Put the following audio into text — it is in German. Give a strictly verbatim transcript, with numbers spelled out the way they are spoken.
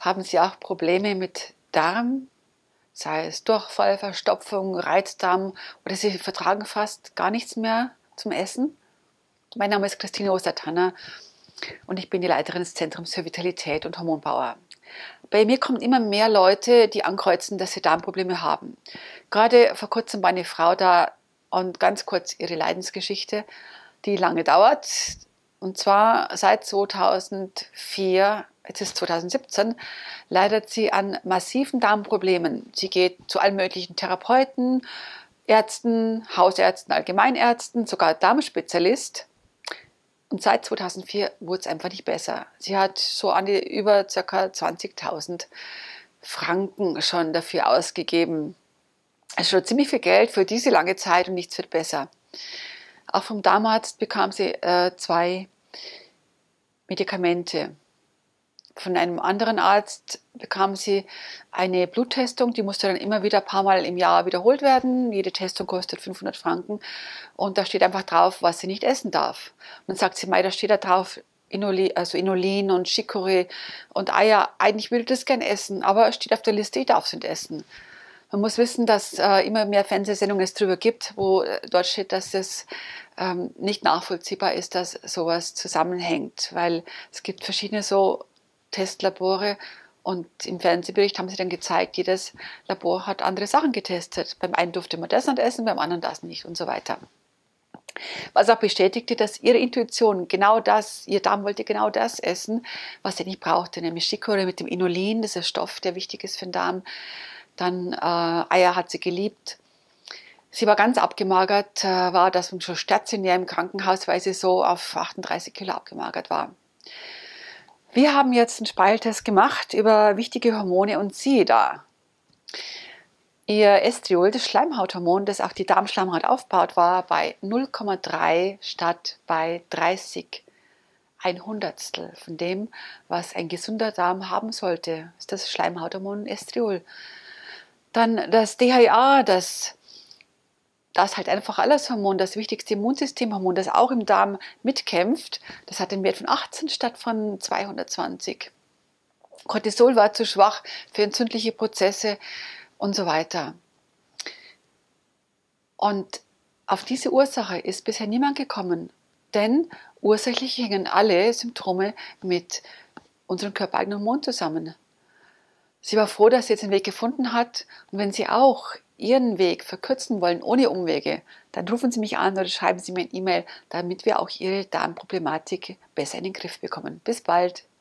Haben Sie auch Probleme mit Darm, sei es Durchfall, Verstopfung, Reizdarm oder Sie vertragen fast gar nichts mehr zum Essen? Mein Name ist Christine Ostertanner und ich bin die Leiterin des Zentrums für Vitalität und Hormonpower. Bei mir kommen immer mehr Leute, die ankreuzen, dass sie Darmprobleme haben. Gerade vor kurzem war eine Frau da und ganz kurz ihre Leidensgeschichte, die lange dauert. Und zwar seit zweitausendvier, jetzt ist zweitausendsiebzehn, leidet sie an massiven Darmproblemen. Sie geht zu allen möglichen Therapeuten, Ärzten, Hausärzten, Allgemeinärzten, sogar Darmspezialist. Und seit zweitausendvier wurde es einfach nicht besser. Sie hat so an die über ca. zwanzigtausend Franken schon dafür ausgegeben. Also schon ziemlich viel Geld für diese lange Zeit und nichts wird besser. Auch vom Darmarzt bekam sie äh, zwei Medikamente. Von einem anderen Arzt bekam sie eine Bluttestung, die musste dann immer wieder ein paar Mal im Jahr wiederholt werden. Jede Testung kostet fünfhundert Franken und da steht einfach drauf, was sie nicht essen darf. Und dann sagt sie, Mei, da steht da drauf, Inulin, also Inulin und Chicorée und Eier. Eigentlich würde ich das gern essen, aber es steht auf der Liste, ich darf es nicht essen. Man muss wissen, dass äh, immer mehr Fernsehsendungen es darüber gibt, wo äh, dort steht, dass es ähm, nicht nachvollziehbar ist, dass sowas zusammenhängt, weil es gibt verschiedene so Testlabore und im Fernsehbericht haben sie dann gezeigt, jedes Labor hat andere Sachen getestet. Beim einen durfte man das nicht essen, beim anderen das nicht und so weiter. Was auch bestätigte, dass ihre Intuition genau das, ihr Darm wollte genau das essen, was er nicht brauchte, nämlich Chicorée mit dem Inulin, das ist ein Stoff, der wichtig ist für den Darm. Dann äh, Eier hat sie geliebt. Sie war ganz abgemagert, äh, war das schon stationär im Krankenhaus, weil sie so auf achtunddreißig Kilo abgemagert war. Wir haben jetzt einen Speicheltest gemacht über wichtige Hormone und siehe da, ihr Estriol, das Schleimhauthormon, das auch die Darmschleimhaut aufbaut, war bei null Komma drei statt bei dreißig. Ein Hundertstel von dem, was ein gesunder Darm haben sollte, ist das Schleimhauthormon Estriol. Dann das D H E A, das Das halt einfach alles Hormon, das wichtigste Immunsystemhormon, das auch im Darm mitkämpft, das hat den Wert von achtzehn statt von zweihundertzwanzig. Cortisol war zu schwach für entzündliche Prozesse und so weiter. Und auf diese Ursache ist bisher niemand gekommen, denn ursächlich hängen alle Symptome mit unserem körpereigenen Hormon zusammen. Sie war froh, dass sie jetzt einen Weg gefunden hat und wenn Sie auch Ihren Weg verkürzen wollen, ohne Umwege, dann rufen Sie mich an oder schreiben Sie mir eine E-Mail, damit wir auch Ihre Darmproblematik besser in den Griff bekommen. Bis bald!